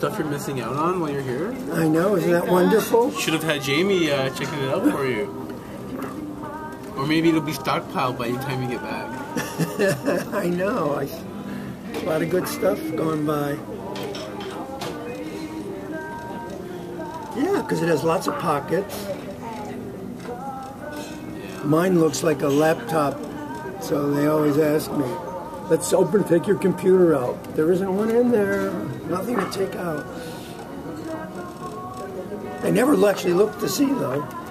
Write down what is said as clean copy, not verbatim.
stuff you're missing out on while you're here. I know, isn't that wonderful? You should have had Jamie checking it out for you. Or maybe it'll be stockpiled by the time you get back. I know. A lot of good stuff going by. Yeah, because it has lots of pockets. Mine looks like a laptop, so they always ask me, let's take your computer out. There isn't one in there. Nothing to take out. They never actually look to see, though.